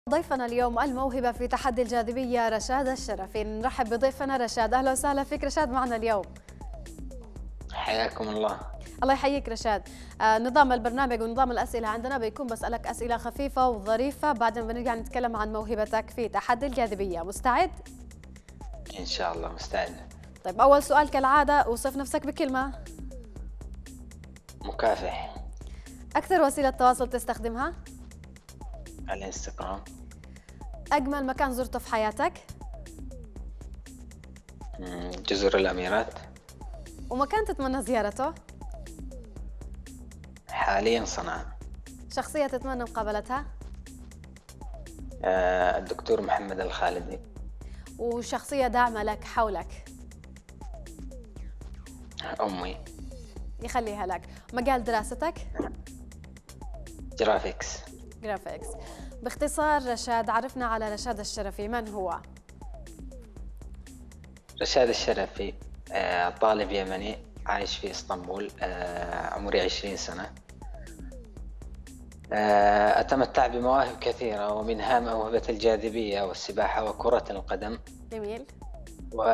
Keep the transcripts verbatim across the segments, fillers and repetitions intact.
ضيفنا اليوم الموهبة في تحدي الجاذبية رشاد الشرفي. نرحب بضيفنا رشاد. أهلا وسهلا فيك رشاد معنا اليوم. حياكم الله. الله يحييك رشاد. آه نظام البرنامج ونظام الأسئلة عندنا بيكون بسألك أسئلة خفيفة وظريفة، بعدين بنرجع نتكلم عن موهبتك في تحدي الجاذبية. مستعد؟ إن شاء الله مستعد. طيب أول سؤال كالعادة، أوصف نفسك بكلمة. مكافح. أكثر وسيلة تواصل تستخدمها؟ الانستغرام. أجمل مكان زرته في حياتك؟ مم، جزر الأميرات. ومكان تتمنى زيارته؟ حاليا صنعاء. شخصية تتمنى مقابلتها؟ آه، الدكتور محمد الخالدي. وشخصية داعمة لك حولك؟ أمي. يخليها لك. مجال دراستك؟ جرافيكس. جرافيكس. باختصار رشاد، عرفنا على رشاد الشرفي، من هو؟ رشاد الشرفي آه، طالب يمني عايش في اسطنبول، آه، عمري عشرين سنة. آه، أتمتع بمواهب كثيرة ومنها موهبة الجاذبية والسباحة وكرة القدم. جميل. و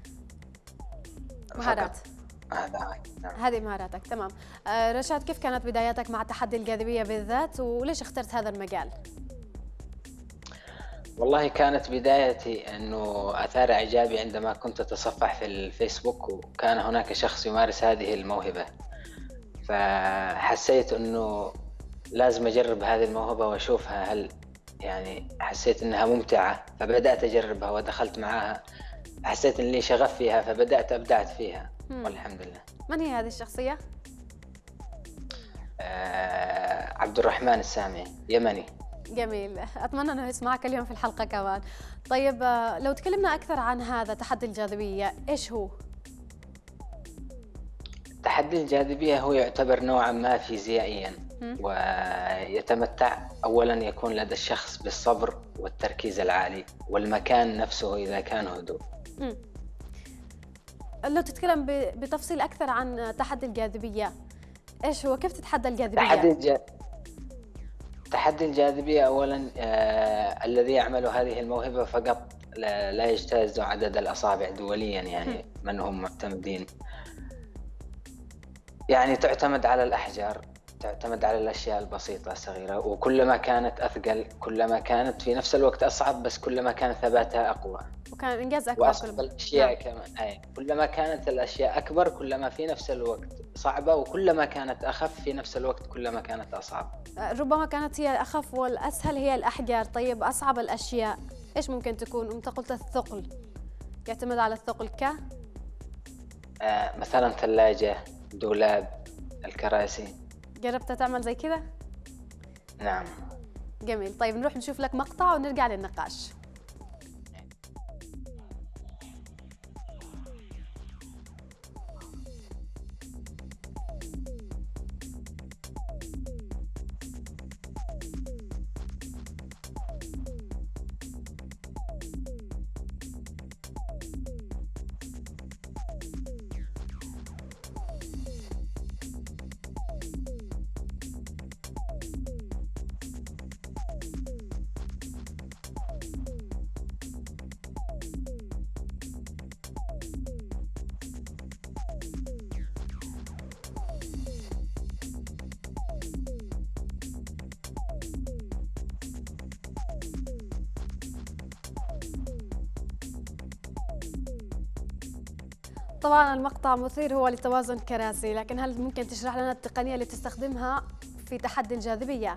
مهارات. هذا نعم. هذه مهاراتك، تمام. آه رشاد، كيف كانت بداياتك مع تحدي الجاذبية بالذات، وليش اخترت هذا المجال؟ والله كانت بدايتي أنه أثار إعجابي عندما كنت أتصفح في الفيسبوك، وكان هناك شخص يمارس هذه الموهبة، فحسيت أنه لازم أجرب هذه الموهبة وأشوفها، هل يعني حسيت أنها ممتعة فبدأت أجربها ودخلت معها. حسيت أن لي شغف فيها فبدأت أبدعت فيها. مم. والحمد لله. من هي هذه الشخصية؟ آه عبد الرحمن السامي، يمني. جميل، أتمنى أنه يسمعك اليوم في الحلقة كمان. طيب آه لو تكلمنا أكثر عن هذا تحدي الجاذبية، إيش هو؟ تحدي الجاذبية هو يعتبر نوعا ما فيزيائيا، ويتمتع أولا يكون لدى الشخص بالصبر والتركيز العالي، والمكان نفسه إذا كان هدوء. مم. لو تتكلم ب- بتفصيل أكثر عن تحدي الجاذبية، إيش هو؟ كيف تتحدى الجاذبية؟ تحدي الج... تحدي الجاذبية أولا آه... الذي يعمل هذه الموهبة فقط لا, لا يجتاز عدد الأصابع دوليا، يعني من هم معتمدين. يعني تعتمد على الأحجار، تعتمد على الأشياء البسيطة الصغيرة، وكلما كانت أثقل كلما كانت في نفس الوقت أصعب، بس كلما كان ثباتها أقوى وكان إنجاز أكبر. وأصعب الأشياء. نعم. كمان أي كلما كانت الأشياء أكبر كلما في نفس الوقت صعبة، وكلما كانت أخف في نفس الوقت كلما كانت أصعب. ربما كانت هي الأخف والأسهل هي الأحجار. طيب أصعب الأشياء إيش ممكن تكون؟ أنت قلت الثقل، يعتمد على الثقل ك آه مثلا ثلاجة، دولاب، الكراسي. جربت تعمل زي كذا؟ نعم. جميل. طيب نروح نشوف لك مقطع ونرجع للنقاش. طبعا المقطع مثير، هو لتوازن كراسي، لكن هل ممكن تشرح لنا التقنية اللي تستخدمها في تحدي الجاذبية؟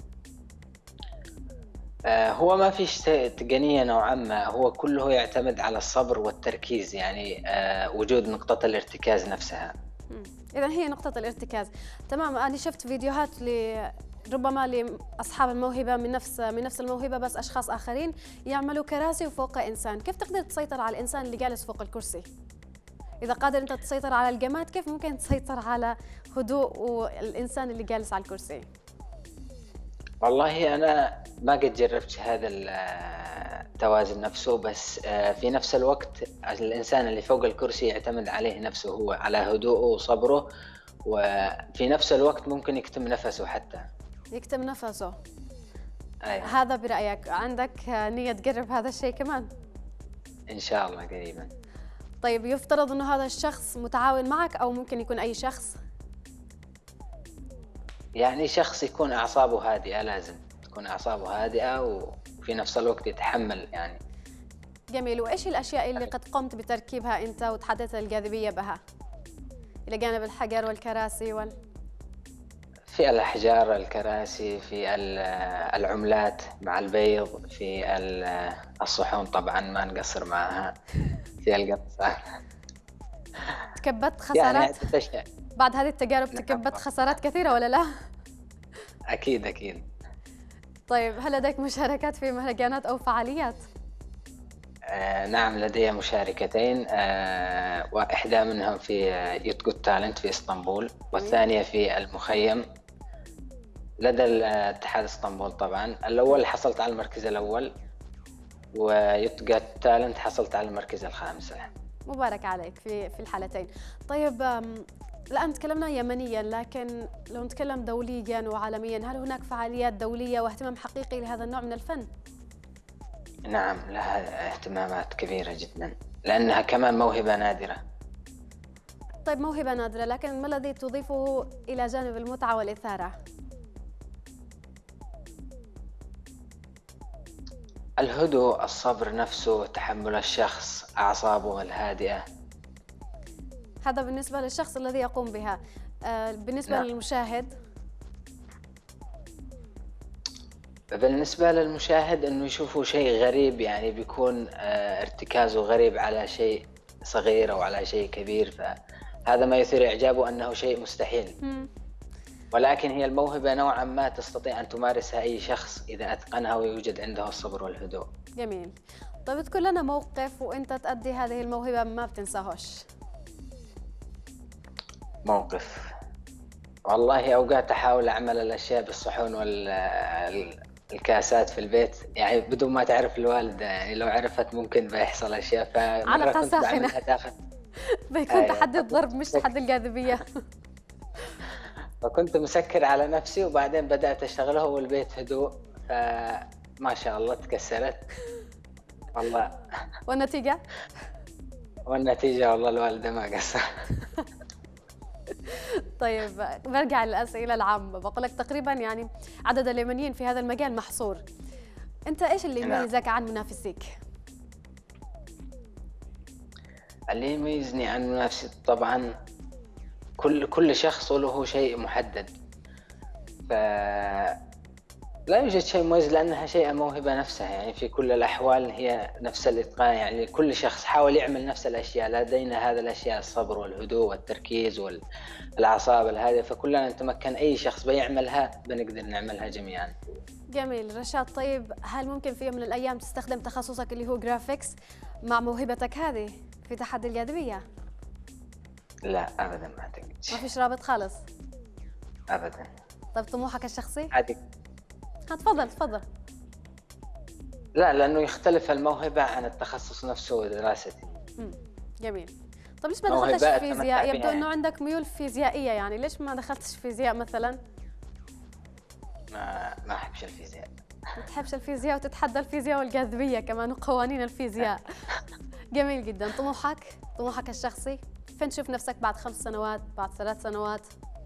آه هو ما فيش تقنية نوعا ما، هو كله يعتمد على الصبر والتركيز، يعني آه وجود نقطة الارتكاز نفسها. إذا هي نقطة الارتكاز. تمام. أنا شفت فيديوهات ل ربما لأصحاب الموهبة من نفس من نفس الموهبة، بس أشخاص آخرين يعملوا كراسي وفوقها إنسان. كيف تقدر تسيطر على الإنسان اللي جالس فوق الكرسي؟ إذا قادر أنت تسيطر على الجماد، كيف ممكن تسيطر على هدوء والإنسان اللي جالس على الكرسي؟ والله أنا ما قد جربت هذا التوازن نفسه، بس في نفس الوقت الإنسان اللي فوق الكرسي يعتمد عليه نفسه هو، على هدوءه وصبره، وفي نفس الوقت ممكن يكتم نفسه حتى. يكتم نفسه. أيوة. هذا برأيك، عندك نية تجرب هذا الشيء كمان؟ إن شاء الله قريبا. طيب يفترض أنه هذا الشخص متعاون معك أو ممكن يكون أي شخص؟ يعني شخص يكون أعصابه هادئة، لازم تكون أعصابه هادئة وفي نفس الوقت يتحمل يعني. جميل. وإيش الأشياء اللي قد قمت بتركيبها أنت وتحدثت الجاذبية بها؟ إلى جانب الحجر والكراسي وال في الأحجار، الكراسي، في ال- العملات مع البيض، في ال- الصحون طبعا ما نقصر معها، في القرصان. تكبدت يعني خسارات؟ عدة أشياء. بعد هذه التجارب نعم تكبدت طبعاً. خسارات كثيرة ولا لا؟ أكيد أكيد. طيب هل لديك مشاركات في مهرجانات أو فعاليات؟ آه نعم، لدي مشاركتين، آه وإحدى منهم في يوت جوت تالنت في إسطنبول، والثانية في المخيم لدى الاتحاد اسطنبول. طبعا الأول حصلت على المركز الأول، ويوت جوت تالنت حصلت على المركز الخامس. مبارك عليك في في الحالتين. طيب أم، الآن تكلمنا يمنيا، لكن لو نتكلم دوليا وعالميا، هل هناك فعاليات دولية واهتمام حقيقي لهذا النوع من الفن؟ نعم، لها اهتمامات كبيرة جدا لأنها كمان موهبة نادرة. طيب موهبة نادرة، لكن ما الذي تضيفه إلى جانب المتعة والإثارة؟ الهدوء، الصبر نفسه، تحمل الشخص، أعصابه الهادئة. هذا بالنسبة للشخص الذي يقوم بها. آه، بالنسبة نعم. للمشاهد؟ بالنسبة للمشاهد إنه يشوفوا شيء غريب، يعني بيكون آه، ارتكازه غريب على شيء صغير أو على شيء كبير، فهذا ما يثير إعجابه أنه شيء مستحيل. مم. ولكن هي الموهبة نوعا ما تستطيع أن تمارسها أي شخص إذا أتقنها ويوجد عنده الصبر والهدوء. جميل. طيب اذكر لنا موقف وأنت تأدي هذه الموهبة ما بتنساهوش. موقف، والله أوقات أحاول أعمل الأشياء بالصحون والكاسات في البيت يعني بدون ما تعرف الوالدة، يعني لو عرفت ممكن بيحصل أشياء. فمرة علقة كنت ساخنة. بعملها داخل بيكون أيوة. تحدي الضرب مش تحدي الجاذبية. فكنت مسكر على نفسي وبعدين بدأت أشتغلها والبيت هدوء، فما شاء الله تكسرت والله. والنتيجة؟ والنتيجة والله الوالدة ما قصر. طيب برجع للأسئلة العامة، بقول لك تقريبا يعني عدد اليمنيين في هذا المجال محصور. أنت إيش اللي نعم. يميزك عن منافسيك؟ اللي يميزني عن منافسي طبعا كل كل شخص له شيء محدد، فلا يوجد شيء مميز لأنها شيء موهبة نفسها، يعني في كل الأحوال هي نفس الإتقان، يعني كل شخص حاول يعمل نفس الأشياء، لدينا هذا الأشياء، الصبر والهدوء والتركيز والأعصاب الهادئة، فكلنا نتمكن، أي شخص بيعملها بنقدر نعملها جميعا. جميل. رشاد، طيب هل ممكن في يوم من الأيام تستخدم تخصصك اللي هو جرافيكس مع موهبتك هذه في تحدي الجاذبية؟ لا أبدا، ما أعتقدش. ما فيش رابط خالص؟ أبدا. طيب طموحك الشخصي؟ عادي. ها تفضل تفضل. لا، لأنه يختلف الموهبة عن التخصص نفسه ودراستي. مم. جميل. طب ليش ما موهبة دخلتش أتمتع فيزياء؟ بها يبدو يعني. انه عندك ميول فيزيائية، يعني ليش ما دخلتش فيزياء مثلا؟ ما ما أحبش الفيزياء. ما تحبش الفيزياء وتتحدى الفيزياء والجاذبية كمان وقوانين الفيزياء. جميل جدا. طموحك طموحك الشخصي فين تشوف نفسك بعد خمس سنوات، بعد ثلاث سنوات؟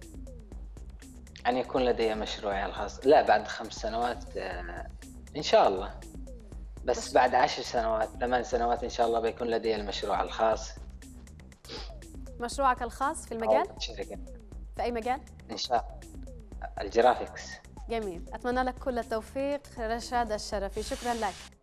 أن يكون لدي مشروعي الخاص. لا، بعد خمس سنوات آه، إن شاء الله. بس, بس بعد عشر سنوات، ثمان سنوات إن شاء الله بيكون لدي المشروع الخاص. مشروعك الخاص في أو المجال؟ شركة. في أي مجال؟ إن شاء الله الجرافيكس. جميل. أتمنى لك كل التوفيق رشاد الشرفي، شكرا لك.